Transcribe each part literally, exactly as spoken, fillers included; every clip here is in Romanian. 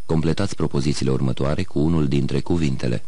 Completați propozițiile următoare cu unul dintre cuvintele.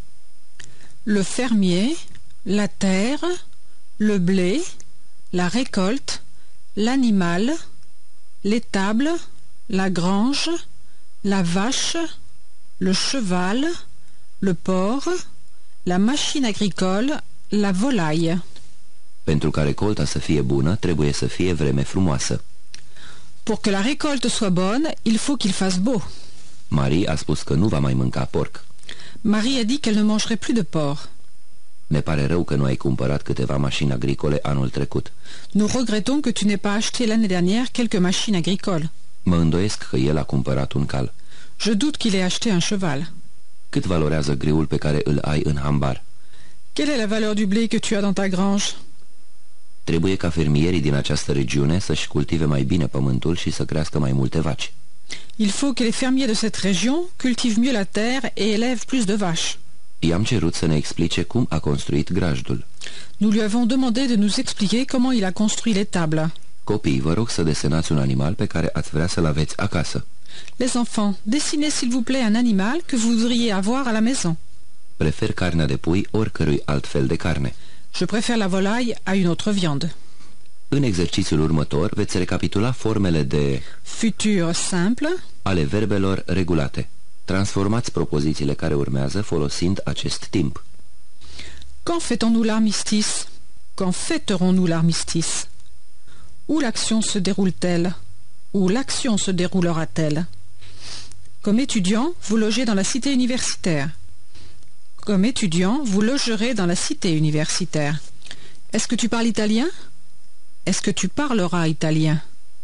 Le fermier, la terre, le blé, la récolte, l'animal, l'étable, la grange, la vache, le cheval, le porc, la machine agricole, la volaille. Pentru ca recolta să fie bună, trebuie să fie vreme frumoasă. Pour que la récolte soit bonne, il faut qu'il fasse beau. Marie a spus că nu va mai mânca porc. Marie a dit qu'elle ne mangerait plus de porc. Ne pare rău că nu ai cumpărat câteva mașini agricole anul trecut. Nous regrettons que tu n'aies pas acheté l'année dernière quelques machines agricoles. Mă îndoiesc că el a cumpărat un cal. Je doute qu'il ait acheté un cheval. Cât valorează greul pe care îl ai în hambar? Quelle est la valeur du blé que tu as dans ta grange? Trebuie ca fermierii din această regiune să-și cultive mai bine pământul și să crească mai multe vaci. Il faut que les fermiers de cette région cultivent mieux la terre et élèvent plus de vaches. I-am cerut să ne explice cum a construit grajdul. Nous lui avons demandé de nous expliquer comment il a construit l'étable. Copiii, vă rog să desenați un animal pe care ați vrea să-l aveți acasă. Les enfants, dessinez s'il vous plaît un animal que vous voudriez avoir à la maison. Prefer carnea de pui oricărui alt fel de carne. Je préfère la volaille à une autre viande. În exercițiul următor veți recapitula formele de futur simple ale verbelor regulate. Transformați propozițiile care urmează folosind acest timp. Quand fêtons-nous l'armistice? Quand fêterons-nous l'armistice? Où l'action se déroule-t-elle? Où l'action se déroulera-t-elle? Comme étudiant, vous logez dans la cité universitaire. Comme étudiant, vous logerez dans la cité universitaire. Est-ce que tu parles italien? Est-ce que tu parleras italien?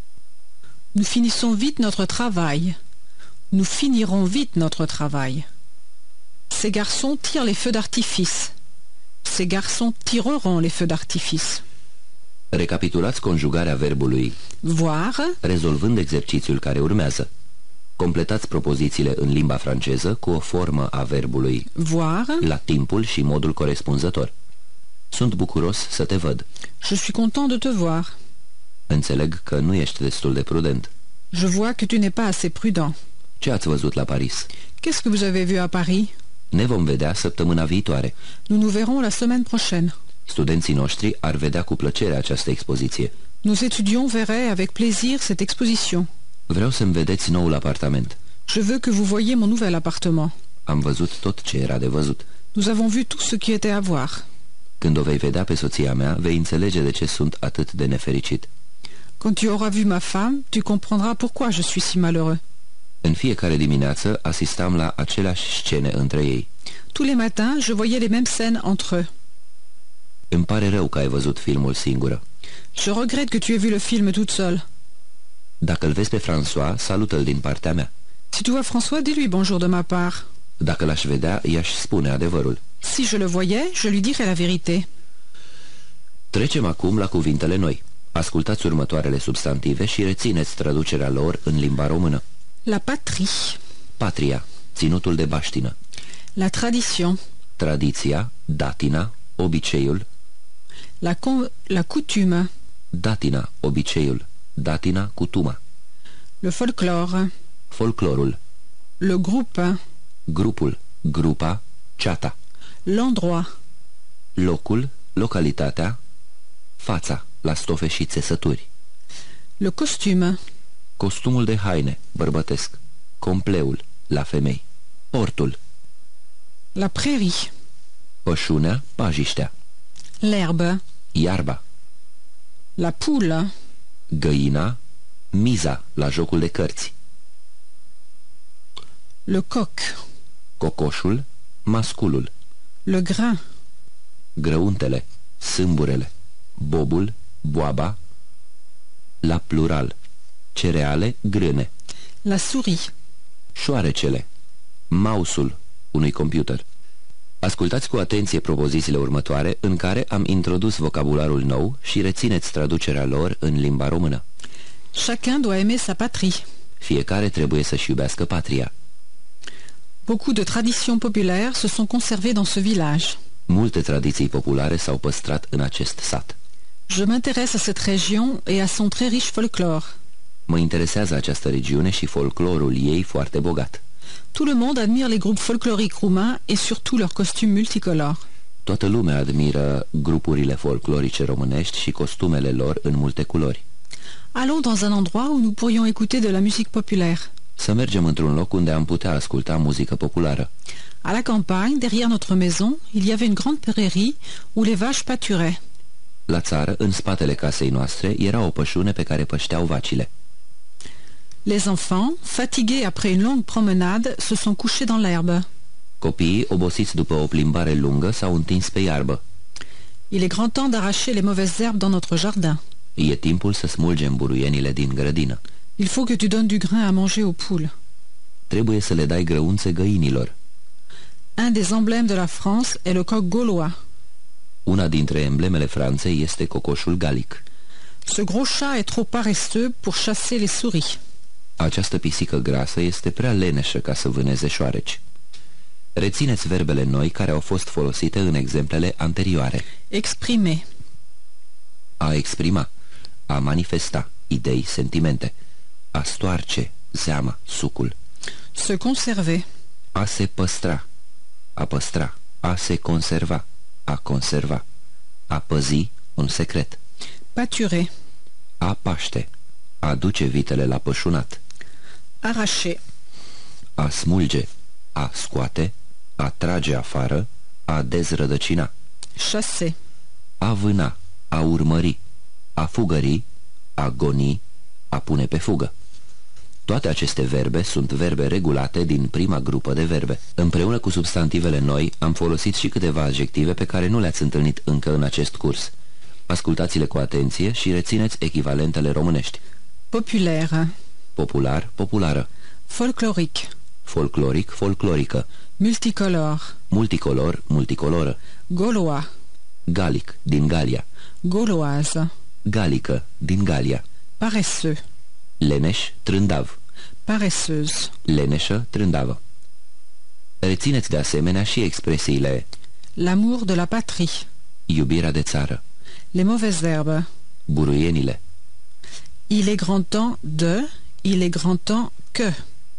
Nous finissons vite notre travail. Nous finirons vite notre travail. Ces garçons tirent les feux d'artifice. Ces garçons tireront les feux d'artifice. Recapitulați conjugarea verbului voir, rezolvând exercițiul care urmează. Completați propozițiile în limba franceză cu o formă a verbului voir, la timpul și modul corespunzător. Sunt bucuros să te văd. Je suis content de te voir. Înțeleg că nu ești destul de prudent. Je vois que tu n'es pas assez prudent. Ce ați văzut la Paris? Qu'est-ce que vous avez vu à Paris? Ne vom vedea săptămâna viitoare. Nous nous verrons la semaine prochaine. Studenții noștri ar vedea cu plăcere această expoziție. Nos étudiants verraient avec plaisir cette exposition. Vreau să-mi vedeți noul apartament. Je veux que vous voyiez mon nouvel appartement. Am văzut tot ce era de văzut. Nous avons vu tout ce qui était à voir. Când o vei vedea pe soția mea, vei înțelege de ce sunt atât de nefericit. Quand tu auras vu ma femme, tu comprendras pourquoi je suis si malheureux. În fiecare dimineață asistam la aceleași scene între ei. Tous les matins, je voyais les mêmes scènes entre eux. Îmi pare rău că ai văzut filmul singură. Je regrette que tu aies vu le film toute seule. Dacă îl vezi pe François, salută-l din partea mea. Si tu vois François, dis-lui bonjour de ma part. Dacă l-aș vedea, i-aș spune adevărul. Si je le voyais, je lui dirais la vérité. Trecem acum la cuvintele noi. Ascultați următoarele substantive și rețineți traducerea lor în limba română. La patrie. Patria, ținutul de baștină. La tradition. Tradiția, datina, obiceiul. La, la coutume. Datina, obiceiul. Datina, cutuma. Le folklore. Folclorul. Le groupe. Grupul, grupa, ceata. L'endroit. Locul, localitatea, fața, la stofe și țesături. Le costume. Costumul de haine, bărbătesc. Compleul, la femei. Portul. La prairie. Pășunea, pajiștea. L'herbe. Iarba. La poule. Găina, miza, la jocul de cărți. Le coq. Cocoșul, masculul. Le grain. Grăuntele, sâmburele. Bobul, boaba. La plural. Cereale, grâne. La souris. Șoarecele. Mouse-ul unui computer. Ascultați cu atenție propozițiile următoare în care am introdus vocabularul nou și rețineți traducerea lor în limba română. Chacun doit aimer sa patrie. Fiecare trebuie să-și iubească patria. Beaucoup de traditions populaires se sont conservées dans ce village. Multe tradiții populare s-au păstrat în acest sat. Je m'intéresse à cette région et à son très riche folklore. Mă interesează această regiune și folclorul ei foarte bogat. Tout le monde admire les groupes folkloriques roumains et surtout leurs costumes multicolores. Toată lumea admiră grupurile folclorice românești și costumele lor în multe culori. Allons dans un endroit où nous pourrions écouter de la musique populaire. Să mergem într-un loc unde am putea asculta muzică populară. À la campagne, derrière notre maison, il y avait une grande prairie où les vaches pâturaient. La țară, în spatele casei noastre, era o pășune pe care pășteau vacile. Les enfants, fatigués après une longue promenade, se sont couchés dans l'herbe. Copiii, obosiți după o plimbare lungă, s-au întins pe iarbă. Il est grand temps d'arracher les mauvaises herbes dans notre jardin. E timpul să smulgem buruienile din grădină. Il faut que tu donnes du grain à manger aux poules. Trebuie să le dai grăunțe găinilor. Un des emblèmes de la France est le coq gaulois. Una dintre emblemele Franței este cocoșul galic. Ce gros chat est trop paresseux pour chasser les souris. Această pisică grasă este prea leneșă ca să vâneze șoareci. Rețineți verbele noi care au fost folosite în exemplele anterioare. Exprimer. A exprima, a manifesta, idei, sentimente. A stoarce, zeama, sucul. Se conserver. A se păstra, a păstra. A se conserva, a conserva. A păzi, un secret. Pâturer. A paște, a duce vitele la pășunat. Arracher. A smulge, a scoate, a trage afară, a dezrădăcina. Chasser. A vâna, a urmări, a fugări, a goni, a pune pe fugă. Toate aceste verbe sunt verbe regulate din prima grupă de verbe. Împreună cu substantivele noi am folosit și câteva adjective pe care nu le-ați întâlnit încă în acest curs. Ascultați-le cu atenție și rețineți echivalentele românești. Populaire. Popular, populară. Folklorique. Folcloric, folclorică. Multicolore. Multicolor, multicoloră. Gaulois. Galic, din Galia. Gauloise. Galică, din Galia. Paresseux. Leneș, trândav. Paresseuse. Leneșă, trândavă. Rețineți de asemenea și expresiile L'amour de la patrie. iubirea de țară, Les mauvaises herbes. buruienile. Il est grand temps de, il est grand temps que.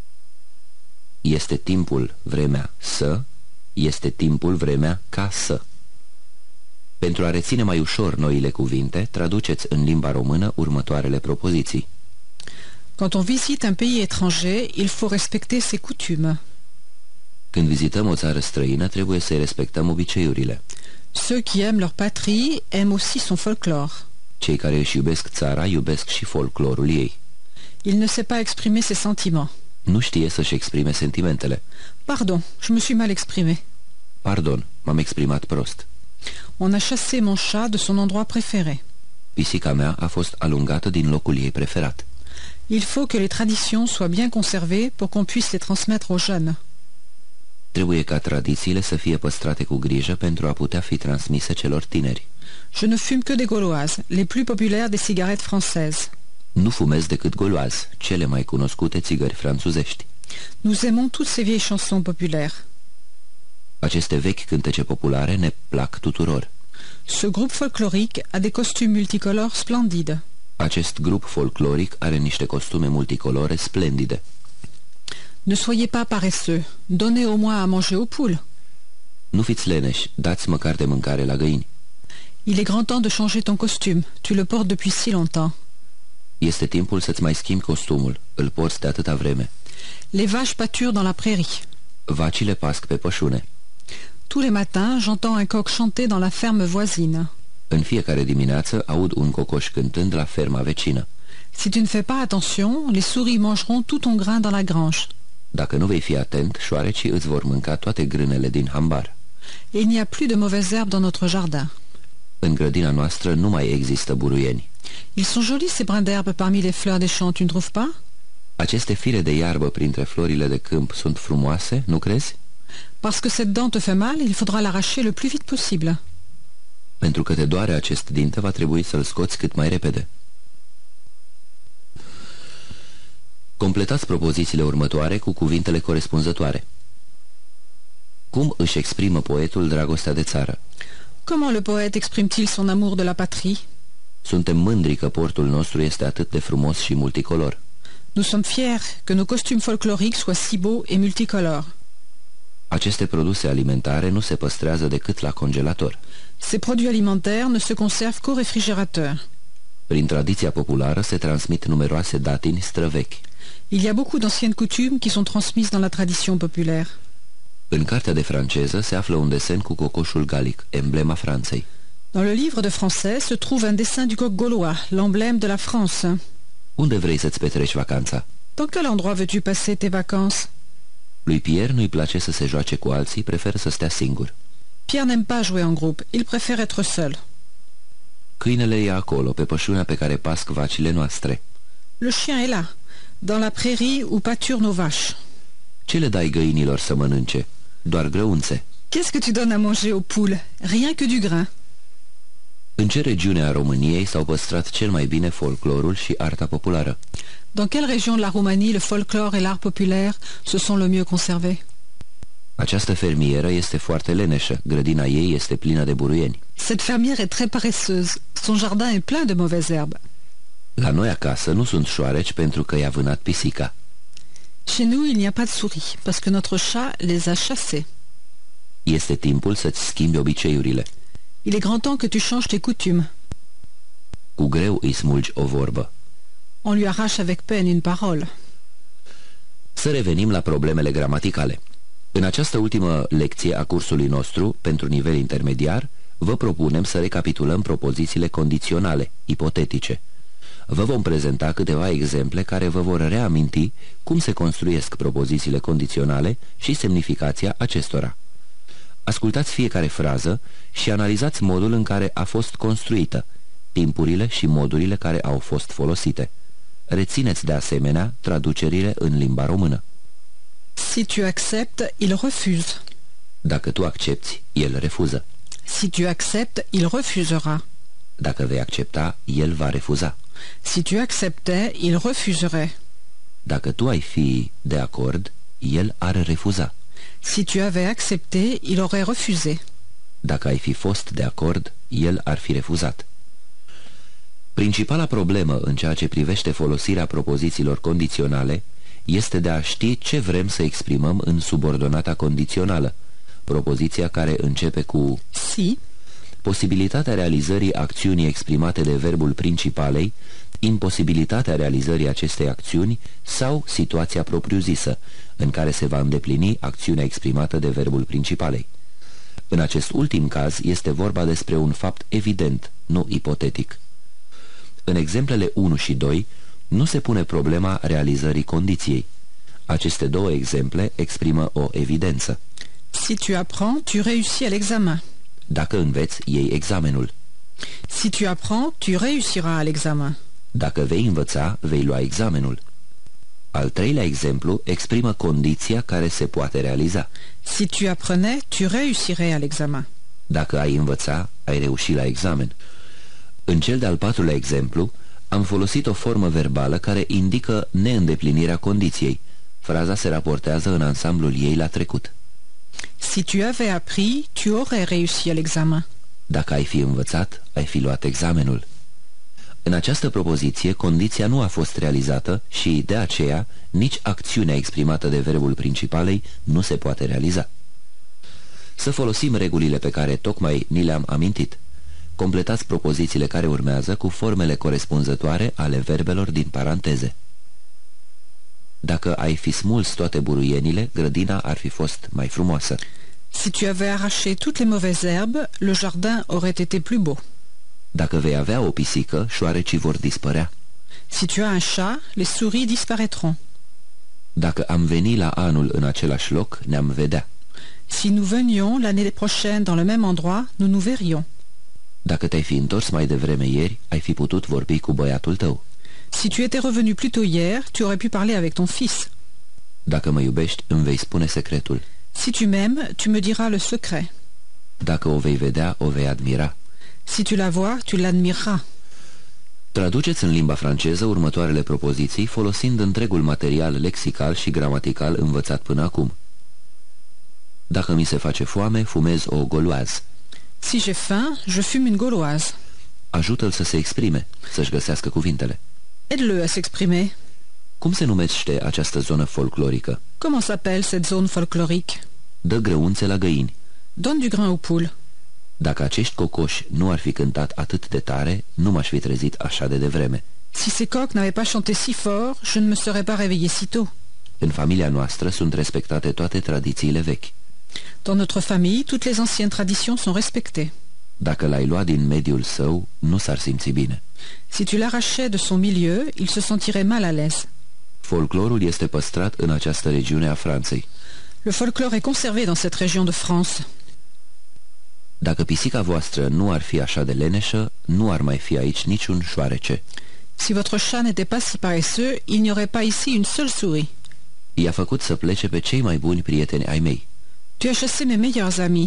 Este timpul, vremea să, este timpul, vremea ca să. Pentru a reține mai ușor noile cuvinte, traduceți în limba română următoarele propoziții. Quand on visite un pays étranger, il faut respecter ses coutumes. Când vizităm o țară străină, trebuie să respectăm obiceiurile. Ceux qui aiment leur patrie aiment aussi son folklore. Cei care își iubesc țara, iubesc și folclorul ei. Il ne sait pas exprimer ses sentiments. Nu știe să-și exprime sentimentele. Pardon, je me suis mal exprimé. Pardon, m-am exprimat prost. On a chassé mon chat de son endroit préféré. Pisica mea a fost alungată din locul ei preferat. Il faut que les traditions soient bien conservées pour qu'on puisse les transmettre aux jeunes. Trebuie ca tradițiile să fie păstrate cu grijă pentru a putea fi transmise celor tineri. Je ne fume que des gauloises, les plus populaires des cigarettes françaises. Nu fumez decât gauloise, cele mai cunoscute țigări franțuzești. Nous aimons toutes ces vieilles chansons populaires. Aceste vechi cântece populare ne plac tuturor. Ce groupe folklorique a des costumes multicolores splendides. Acest grup folcloric are niște costume multicolore splendide. Ne soyez pas paresseux, donnez au moins à manger aux poules. Nu fiți leneși, dați măcar de mâncare la găini. Il est grand temps de changer ton costume, tu le portes depuis si longtemps. Este timpul să-ți mai schimbi costumul, îl porți de atâta vreme. Les vaches pâturent dans la prairie. Vacile pasc pe pășune. Tous les matins, j'entends un coq chanter dans la ferme voisine. În fiecare dimineață aud un cocoș cântând la ferma vecină. Si tu ne fais pas attention, les souris mangeront tout ton grain dans la grange. Dacă nu vei fi atent, șoarecii îți vor mânca toate grânele din hambar. Et il n'y a plus de mauvaises herbes dans notre jardin. În grădina noastră nu mai există buruieni. Ils sont jolis ces brins d'herbe parmi les fleurs des champs, tu ne trouves pas? Aceste fire de iarbă printre florile de câmp sunt frumoase, nu crezi? Parce que cette dent te fait mal, il faudra l'arracher le plus vite possible. Pentru că te doare acest dinte, va trebui să-l scoți cât mai repede. Completați propozițiile următoare cu cuvintele corespunzătoare. Cum își exprimă poetul dragostea de țară? Comment le poète exprime-t-il son amour de la patrie? Suntem mândri că portul nostru este atât de frumos și multicolor. Nous sommes fiers que nos costumes folkloriques soient si beaux et multicolores. Aceste produse alimentare nu se păstrează decât la congelator. Ces produits alimentaires ne se conservent qu'au réfrigérateur. Prin tradiția populară se transmit numeroase datini străvechi. Il y a beaucoup d'anciennes coutumes qui sont transmises dans la tradition populaire. În cartea de franceză se află un desen cu cocoșul galic, emblema Franței. Dans le livre de français se trouve un dessin du coq gaulois, l'emblème de la France. Unde vrei să-ți petreci vacanța? Dans quel endroit veux-tu passer tes vacances? Lui Pierre nu-i place să se joace cu alții, preferă să stea singur. Pierre n'aime pas jouer en groupe, il préfère être seul. Câinele e acolo, pe pășunea pe care pasc vacile noastre. Le chien est là, dans la prairie où pâturent nos vaches. Ce le dai găinilor să mănânce? Doar grăunțe. Qu'est-ce que tu donnes à manger aux poules? Rien que du grain. În ce regiune a României s-au păstrat cel mai bine folclorul și arta populară? Dans quelle région de la Roumanie le folklore et l'art populaire se sont le mieux conservés? Această fermieră este foarte leneșă, grădina ei este plină de buruieni. Cette fermière est très paresseuse. Son jardin est plein de mauvaises herbes. La noi acasă nu sunt șoareci pentru că i-a vânat pisica. Chez nous, il n'y a pas de souris, parce que notre chat les a chassés. Este timpul să-ți schimbi obiceiurile. Il est grand temps que tu changes tes coutumes. Cu greu îi smulgi o vorbă. On lui arrache avec peine une parole. Să revenim la problemele gramaticale. În această ultimă lecție a cursului nostru, pentru nivel intermediar, vă propunem să recapitulăm propozițiile condiționale, ipotetice. Vă vom prezenta câteva exemple care vă vor reaminti cum se construiesc propozițiile condiționale și semnificația acestora. Ascultați fiecare frază și analizați modul în care a fost construită, timpurile și modurile care au fost folosite. Rețineți de asemenea traducerile în limba română. Si tu acceptes, il refuse. Dacă tu accepti, el refuză. Si tu acceptes, il refusera. Dacă vei accepta, el va refuza. Si tu acceptais, il refuserait. Dacă tu ai fi de acord, el ar refuza. Si tu avais accepté, il aurait refusé. Dacă ai fi fost de acord, el ar fi refuzat. Principala problemă în ceea ce privește folosirea propozițiilor condiționale este de a ști ce vrem să exprimăm în subordonata condițională, propoziția care începe cu si, posibilitatea realizării acțiunii exprimate de verbul principalei, imposibilitatea realizării acestei acțiuni sau situația propriu-zisă, în care se va îndeplini acțiunea exprimată de verbul principalei. În acest ultim caz este vorba despre un fapt evident, nu ipotetic. În exemplele unu și doi nu se pune problema realizării condiției. Aceste două exemple exprimă o evidență. Si tu apprends, tu réussis à l'examen. Dacă înveți, iei examenul. Si tu apprends, tu réussiras à l'examen. Dacă vei învăța, vei lua examenul. Al treilea exemplu exprimă condiția care se poate realiza. Si tu apprenais, tu réussirais à l'examen. Dacă ai învăța, ai reuși la examen. În cel de-al patrulea exemplu, am folosit o formă verbală care indică neîndeplinirea condiției. Fraza se raportează în ansamblul ei la trecut. Si tu avais appris, tu aurais réussi à l'examen. Dacă ai fi învățat, ai fi luat examenul. În această propoziție, condiția nu a fost realizată și, de aceea, nici acțiunea exprimată de verbul principalei nu se poate realiza. Să folosim regulile pe care tocmai ni le-am amintit. Completați propozițiile care urmează cu formele corespunzătoare ale verbelor din paranteze. Dacă ai fi smuls toate buruienile, grădina ar fi fost mai frumoasă. Si tu avais arraché toutes les mauvaises herbes, le jardin aurait été plus beau. Dacă vei avea o pisică, șoarecii vor dispărea. Si tu as un chat, les souris disparaîtront. Dacă am veni la anul în același loc, ne-am vedea. Si nous venions l'année prochaine dans le même endroit, nous nous verrions. Dacă te-ai fi întors mai devreme ieri, ai fi putut vorbi cu băiatul tău. Si tu étais revenu plus tôt hier, tu aurais pu parler avec ton fils. Dacă mă iubești, îmi vei spune secretul. Si tu m'aimes, tu me diras le secret. Dacă o vei vedea, o vei admira. Si tu la vois, tu l'admireras. Traduceți în limba franceză următoarele propoziții folosind întregul material lexical și gramatical învățat până acum. Dacă mi se face foame, fumez o gauloise. Si j'ai faim, je fume une gauloise. Ajută-l să se exprime, să-și găsească cuvintele. Aide-le à s'exprimer. Cum se numește această zonă folclorică? Comment s'appelle cette zone folklorique? Dă grăunțe la găini. Donne du grain aux poules. Dacă acești cocoși nu ar fi cântat atât de tare, nu m-aș fi trezit așa de devreme. Si ces coqs n'avaient pas chanté si fort, je ne me serais pas réveillé si tôt. În familia noastră sunt respectate toate tradițiile vechi. Dans notre famille, toutes les anciennes traditions sont respectées. Dacă l-ai lua din mediul său, nu s-ar simți bine. Si tu l'arrachais de son milieu, il se sentirait mal à l'aise. Folclorul este păstrat în această regiune a Franței. Le folklore est conservé dans cette région de France. Dacă pisica voastră nu ar fi așa de leneșă, nu ar mai fi aici niciun șoarece. Si votre chat n'était pas si paresseux, il n'y aurait pas ici une seule souris. I-a făcut să plece pe cei mai buni prieteni ai mei. Tu as chassé mes meilleurs amis.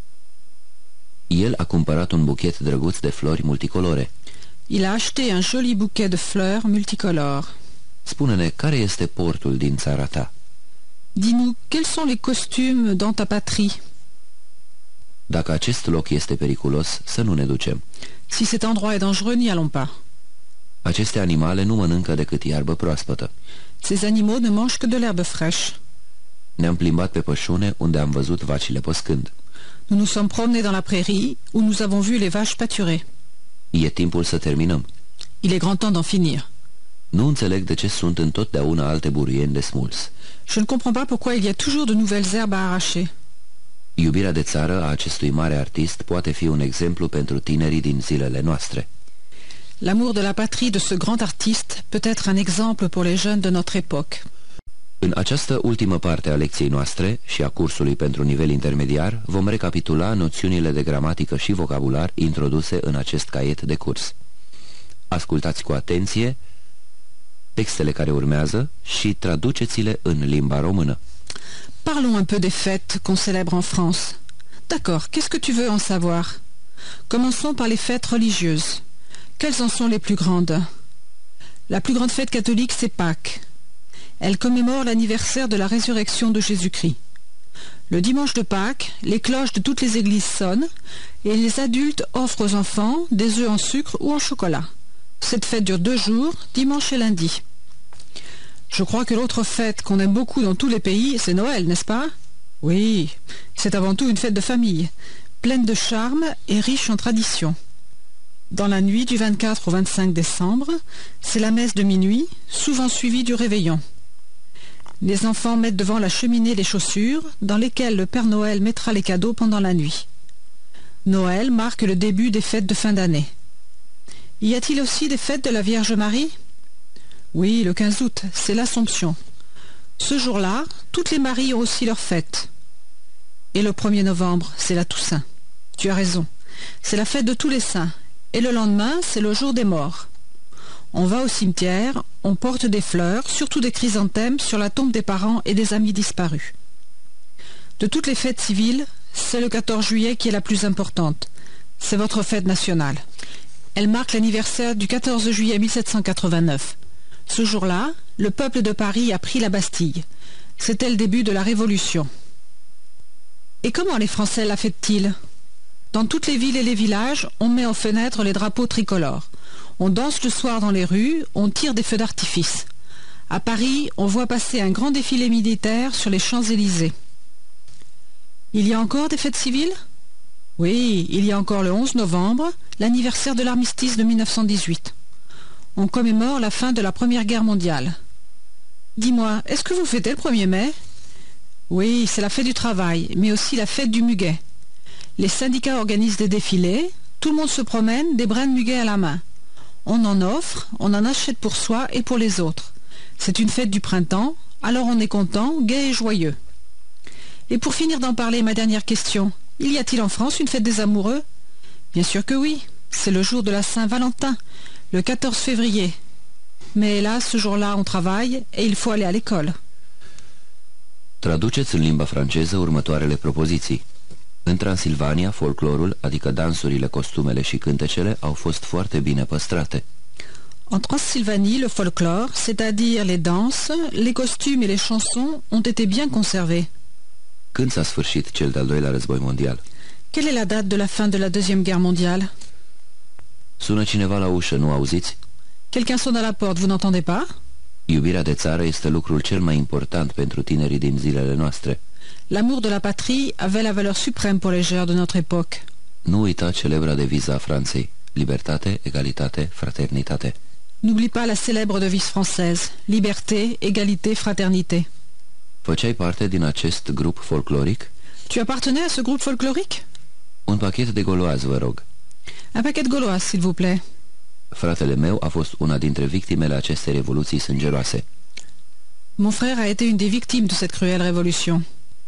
El a cumpărat un buchet drăguț de flori multicolore. Il a acheté un joli bouquet de fleurs multicolores. Spune-ne, care este portul din țara ta? Dis-nous, quels sont les costumes dans ta patrie? Dacă acest loc este periculos, să nu ne ducem. Si cet endroit est dangereux, n'y allons pas. Aceste animale nu mănâncă decât iarbă proaspătă. Ces animaux ne mangent que de l'herbe fraîche. Ne-am plimbat pe pășune, unde am văzut vacile păscând. Nous nous sommes promenés dans la prairie, où nous avons vu les vaches pâturer. E timpul să terminăm. Il est grand temps d'en finir. Nu înțeleg de ce sunt întotdeauna alte buruieni de smuls. Je ne comprends pas pourquoi il y a toujours de nouvelles herbes à arracher. Iubirea de țară a acestui mare artist poate fi un exemplu pentru tinerii din zilele noastre. L'amour de la patrie de ce grand artiste peut être un exemple pour les jeunes de notre époque. În această ultimă parte a lecției noastre și a cursului pentru nivel intermediar vom recapitula noțiunile de gramatică și vocabular introduse în acest caiet de curs. Ascultați cu atenție textele care urmează și traduceți-le în limba română. Parlons un peu des fêtes qu'on célèbre en France. D'accord, qu'est-ce que tu veux en savoir? Commençons par les fêtes religieuses. Quelles en sont les plus grandes? La plus grande fête catholique, c'est Pâques. Elle commémore l'anniversaire de la résurrection de Jésus-Christ. Le dimanche de Pâques, les cloches de toutes les églises sonnent et les adultes offrent aux enfants des œufs en sucre ou en chocolat. Cette fête dure deux jours, dimanche et lundi. Je crois que l'autre fête qu'on aime beaucoup dans tous les pays, c'est Noël, n'est-ce pas? Oui, c'est avant tout une fête de famille, pleine de charme et riche en traditions. Dans la nuit du vingt-quatre au vingt-cinq décembre, c'est la messe de minuit, souvent suivie du réveillon. Les enfants mettent devant la cheminée les chaussures, dans lesquelles le Père Noël mettra les cadeaux pendant la nuit. Noël marque le début des fêtes de fin d'année. Y a-t-il aussi des fêtes de la Vierge Marie? Oui, le quinze août, c'est l'Assomption. Ce jour-là, toutes les Maries ont aussi leur fête. Et le premier novembre, c'est la Toussaint. Tu as raison, c'est la fête de tous les saints. Et le lendemain, c'est le jour des morts. On va au cimetière, on porte des fleurs, surtout des chrysanthèmes, sur la tombe des parents et des amis disparus. De toutes les fêtes civiles, c'est le quatorze juillet qui est la plus importante. C'est votre fête nationale. Elle marque l'anniversaire du quatorze juillet mille sept cent quatre-vingt-neuf. Ce jour-là, le peuple de Paris a pris la Bastille. C'était le début de la Révolution. Et comment les Français la fêtent-ils? Dans toutes les villes et les villages, on met aux fenêtres les drapeaux tricolores. On danse le soir dans les rues, on tire des feux d'artifice. À Paris, on voit passer un grand défilé militaire sur les Champs-Élysées. Il y a encore des fêtes civiles? Oui, il y a encore le onze novembre, l'anniversaire de l'armistice de mille neuf cent dix-huit. On commémore la fin de la Première Guerre mondiale. Dis-moi, est-ce que vous fêtez le premier mai? Oui, c'est la fête du travail, mais aussi la fête du muguet. Les syndicats organisent des défilés, tout le monde se promène, des brins de muguet à la main. On en offre, on en achète pour soi et pour les autres. C'est une fête du printemps, alors on est content, gai et joyeux. Et pour finir d'en parler, ma dernière question, y a-t-il en France une fête des amoureux? Bien sûr que oui, c'est le jour de la Saint-Valentin, le quatorze février. Mais hélas, ce jour-là, on travaille et il faut aller à l'école. Traduceți în limba franceză următoarele propoziții. În Transilvania, folclorul, adică dansurile, costumele și cântecele, au fost foarte bine păstrate. En Transylvanie, le folklore, c'est-à-dire les danses, les costumes et les chansons, ont été bien conservés. Când s-a sfârșit cel de-al doilea război mondial? Quelle est la date de la fin de la Deuxième Guerre mondiale? Sună cineva la ușă, nu auziți? Quelqu'un sonne à la porte, vous n'entendez pas? Iubirea de țară este lucrul cel mai important pentru tinerii din zilele noastre. L'amour de la patrie avait la valeur suprême pour les jeunes de notre époque. Nu uita celebra deviză a Franței: libertate, egalitate, fraternitate. N'oublie pas la célèbre devise française, liberté, égalité, fraternité. Făceai parte din acest grup folcloric? Tu appartenais à ce groupe folklorique? Un pachet de gauloises, vă rog. Un paquet de gauloises, s'il vous plaît. Fratele meu a fost una dintre victimele acestei revoluții sângeroase. Mon frère a été une des victimes de cette cruelle révolution.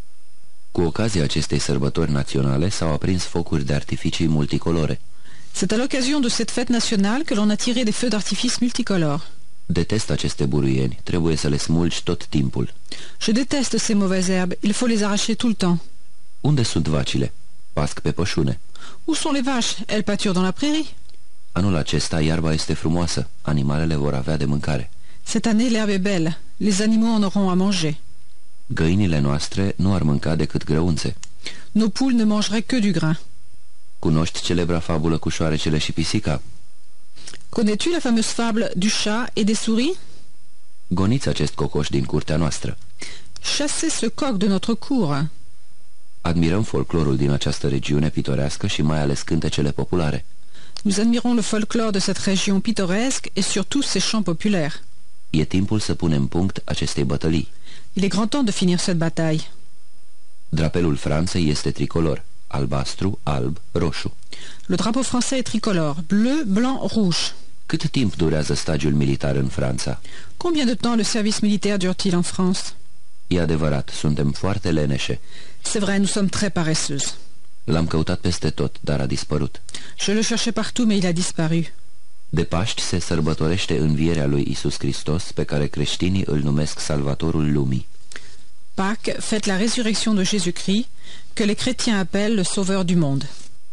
Cu ocazia acestei sărbători naționale s-au aprins focuri de artificii multicolore. C'est à l'occasion de cette fête nationale que l'on a tiré des feux d'artifice multicolores. Detest aceste buruieni, trebuie să le smulgi tot timpul. Je déteste ces mauvaises herbes, il faut les arracher tout le temps. Unde sunt vacile? Pasc pe pășune. Où sont les vaches? Elles pâturent dans la prairie. Anul acesta iarba este frumoasă, animalele vor avea de mâncare. Cette année l'herbe est belle, les animaux en auront à manger. Găinile noastre nu ar mânca decât grăunțe. Nos poules ne mangeraient que du grain. Cunoști celebra fabulă cu șoarecele și pisica? Connais-tu la fameuse fable du chat et des souris? Goniți acest cocoș din curtea noastră. Chassez ce coq de notre cour. Admirăm folclorul din această regiune pitorească și mai ales cântecele populare. Nous admirons le folklore de cette région pittoresque et surtout ses chants populaires. E timpul să punem punct acestei bătălii. Il est grand temps de finir cette bataille. Drapelul Franței este tricolor, albastru, alb, roșu. Le drapeau français est tricolore, bleu, blanc, rouge. Cât timp durează stagiul militar în Franța? Combien de temps le service militaire dure-t-il en France? E adevărat, suntem foarte leneșe. C'est vrai, nous sommes très paresseuses. L-am căutat peste tot, dar a dispărut. Je le cherchais partout, mais il a disparu. De Paști se sărbătorește învierea lui Isus Hristos, pe care creștinii îl numesc Salvatorul lumii. Pâques fête la résurrection de Jésus-Christ, que les chrétiens appellent le Sauveur du monde.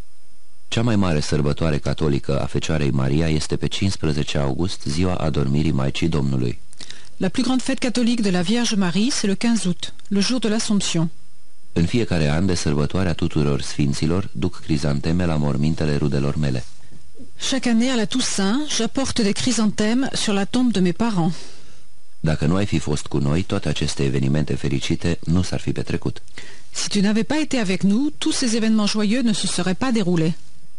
Cea mai mare sărbătoare catolică a Fecioarei Maria este pe cincisprezece august, ziua adormirii Maicii Domnului. La plus grande fête catholique de la Vierge Marie, c'est le quinze août, le jour de l'Assomption. În fiecare an de sărbătoarea tuturor sfinților duc crizanteme la mormintele rudelor mele. Chaque année à la Toussaint, j'apporte des chrysanthèmes sur la tombe de mes parents. Dacă nu ai fi fost cu noi, toate aceste evenimente fericite nu s-ar fi petrecut. Si tu n'avais pas été avec nous, tous ces événements joyeux ne se seraient pas déroulés.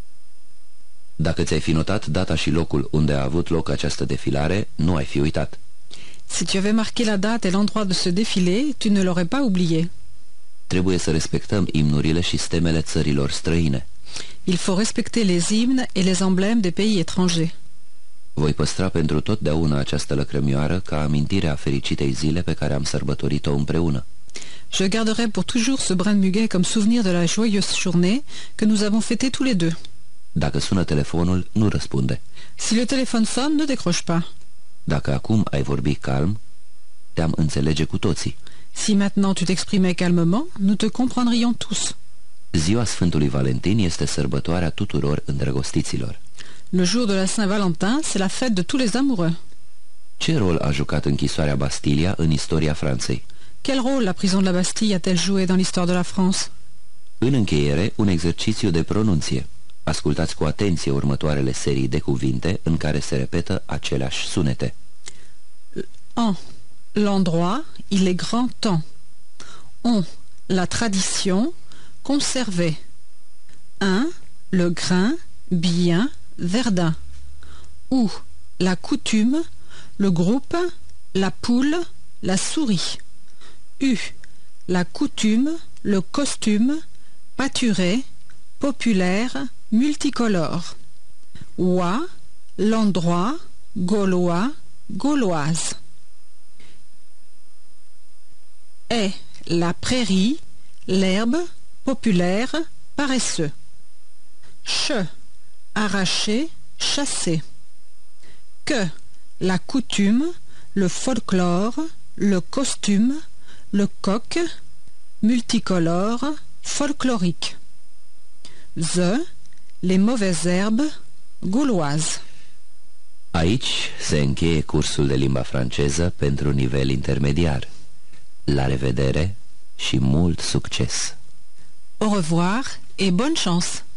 Dacă ți-ai fi notat data și locul unde a avut loc această defilare, nu ai fi uitat. Si tu avais marqué la date et l'endroit de ce défilé, tu ne l'aurais pas oublié. Trebuie să respectăm imnurile și stemele țărilor străine. Il faut respecter les hymnes et les emblèmes des pays étrangers. Voi păstra pentru totdeauna această lăcrămioară ca amintire a fericitei zile pe care am sărbătorit-o împreună. Je garderai pour toujours ce brin de muguet comme souvenir de la joyeuse journée que nous avons fêtée tous les deux. Dacă sună telefonul, nu răspunde. Si le téléphone sonne, ne décroche pas. Dacă acum ai vorbi calm, te-am înțelege cu toții. Si maintenant tu t'exprimais calmement, nous te comprendrions tous. Ziua Sfântului Valentin este sărbătoarea tuturor îndrăgostiților. Le jour de la Saint-Valentin, c'est la fête de tous les amoureux. Ce rol a jucat închisoarea Bastilia în istoria Franței? Quel rôle la prison de la Bastille a-t-elle joué dans l'histoire de la France? În încheiere, un exercițiu de pronunție. Ascultați cu atenție următoarele serii de cuvinte în care se repetă aceleași sunete. En. L'endroit, il est grand temps. On. La tradition, conservée. Un. Le grain, bien, verdun. Ou. La coutume, le groupe, la poule, la souris. U. La coutume, le costume, pâturé, populaire, multicolore. Oie, l'endroit, gaulois, gauloise. Est, la prairie, l'herbe, populaire, paresseux. Che, arracher, chasser. Que, la coutume, le folklore, le costume, le coq, multicolore, folklorique. The, les mauvaises herbes, gauloises. Aici se încheie cursul de limba franceză pentru nivel intermediar. La revedere și mult succes! Au revoir et bonne chance!